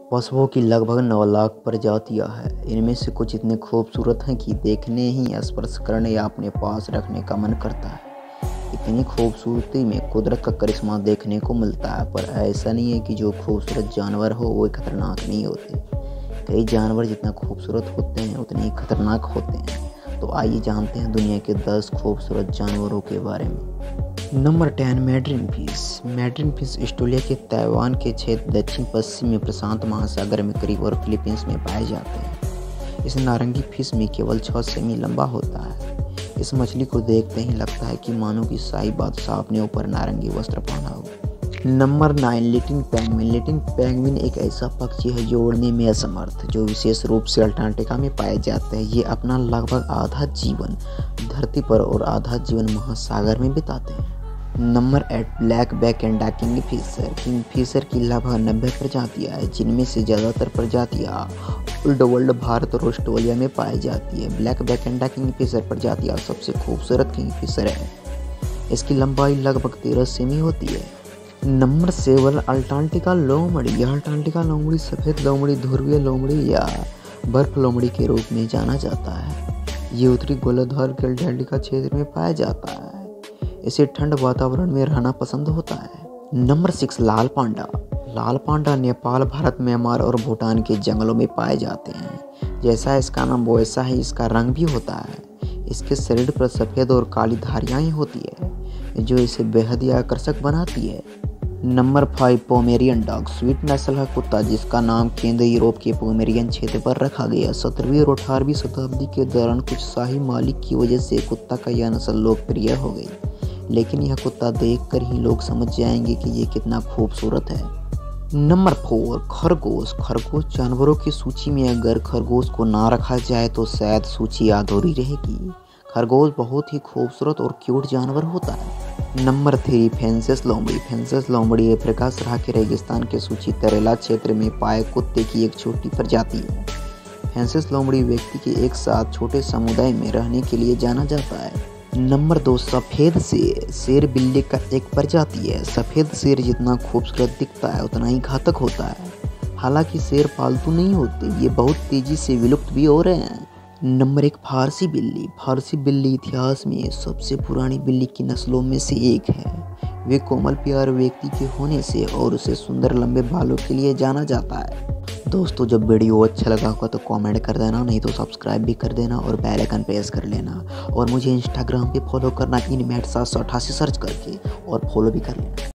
पशुओं की लगभग 9 लाख प्रजातियां हैं। इनमें से कुछ इतने खूबसूरत हैं कि देखने ही, स्पर्श करने या अपने पास रखने का मन करता है। इतनी खूबसूरती में कुदरत का करिश्मा देखने को मिलता है, पर ऐसा नहीं है कि जो खूबसूरत जानवर हो वो खतरनाक नहीं होते। कई जानवर जितना खूबसूरत होते हैं उतने ही खतरनाक होते हैं। तो आइए जानते हैं दुनिया के 10 खूबसूरत जानवरों के बारे में। Number 10, mandarin fish. Mandarin fish Australia के ताइवान के क्षेत्र दक्षिण पश्चिम में प्रशांत महासागर में करीब और फिलीपींस में पाए जाते हैं। इस नारंगी फिश में केवल 6 सेमी लंबा होता है। इस मछली को देखते ही लगता है कि मानो कि शाही बादशाह अपने ऊपर नारंगी वस्त्र पहना हो। Number 9, little penguin. Little penguin एक ऐसा पक्षी है जो उड़ने में असमर्थ, जो विशेष रूप से अंटार्कटिका में पाए जाते हैं। ये अपना लगभग आधा जीवन धरती पर और आधा जीवन महासागर में बिताते हैं। नंबर 8, ब्लैक बैक एंडा किंगफिशर। किंगफिशर की लगभग 90 प्रजातियां हैं, जिनमें से ज़्यादातर प्रजातियां ओल्ड वर्ल्ड भारत और ऑस्ट्रेलिया में पाई जाती है। ब्लैक बैक एंडा किंगफिशर प्रजातियां सबसे खूबसूरत किंगफिशर है। इसकी लंबाई लगभग 13 सेमी होती है। नंबर 7, अंटार्कटिका लोमड़ी। यह अंटार्कटिका लोमड़ी सफ़ेद लोमड़ी, ध्रुवीय लोमड़ी या बर्फ लोमड़ी के रूप में जाना जाता है। ये उत्तरी गोलार्ध के अंटार्कटिका क्षेत्र में पाया जाता है। इसे ठंड वातावरण में रहना पसंद होता है। नंबर 6, लाल पांडा। लाल पांडा नेपाल, भारत, म्यांमार और भूटान के जंगलों में पाए जाते हैं। जैसा इसका नाम वैसा ही इसका रंग भी होता है। इसके शरीर पर सफ़ेद और काली धारियाँ होती है, जो इसे बेहद ही आकर्षक बनाती है। Number 5, Pomeranian dog. स्वीट नस्ल है कुत्ता, जिसका नाम केंद्र यूरोप के पोमेरियन क्षेत्र पर रखा गया। 17वीं और 18वीं शताब्दी के दौरान कुछ शाही मालिक की वजह से कुत्ता का यह नस्ल लोकप्रिय हो गई, लेकिन यह कुत्ता देखकर ही लोग समझ जाएंगे कि ये कितना खूबसूरत है। नंबर 4, खरगोश। खरगोश जानवरों की सूची में अगर खरगोश को ना रखा जाए तो शायद सूची अधूरी रहेगी। खरगोश बहुत ही खूबसूरत और क्यूट जानवर होता है। नंबर 3, फेंसिस लोमड़ी। फेंसिस लोमड़ी अफ्रीका सराह के रेगिस्तान के सूची तरेला क्षेत्र में पाए कुत्ते की एक छोटी प्रजाति है। फेंसिस लोमड़ी व्यक्ति के एक साथ छोटे समुदाय में रहने के लिए जाना जाता है। नंबर 2, सफ़ेद शेर। शेर बिल्ली का एक प्रजाति है। सफ़ेद शेर जितना खूबसूरत दिखता है उतना ही घातक होता है। हालांकि शेर पालतू नहीं होते, ये बहुत तेज़ी से विलुप्त भी हो रहे हैं। नंबर 1, फारसी बिल्ली। फारसी बिल्ली इतिहास में सबसे पुरानी बिल्ली की नस्लों में से एक है। वे कोमल प्यार व्यक्ति के होने से और उसे सुंदर लंबे बालों के लिए जाना जाता है। दोस्तों, जब वीडियो अच्छा लगा होगा तो कमेंट कर देना, नहीं तो सब्सक्राइब भी कर देना और बेल आइकन प्रेस कर लेना। और मुझे इंस्टाग्राम पे फॉलो करना, INMAT788 सर्च करके, और फॉलो भी कर लेना।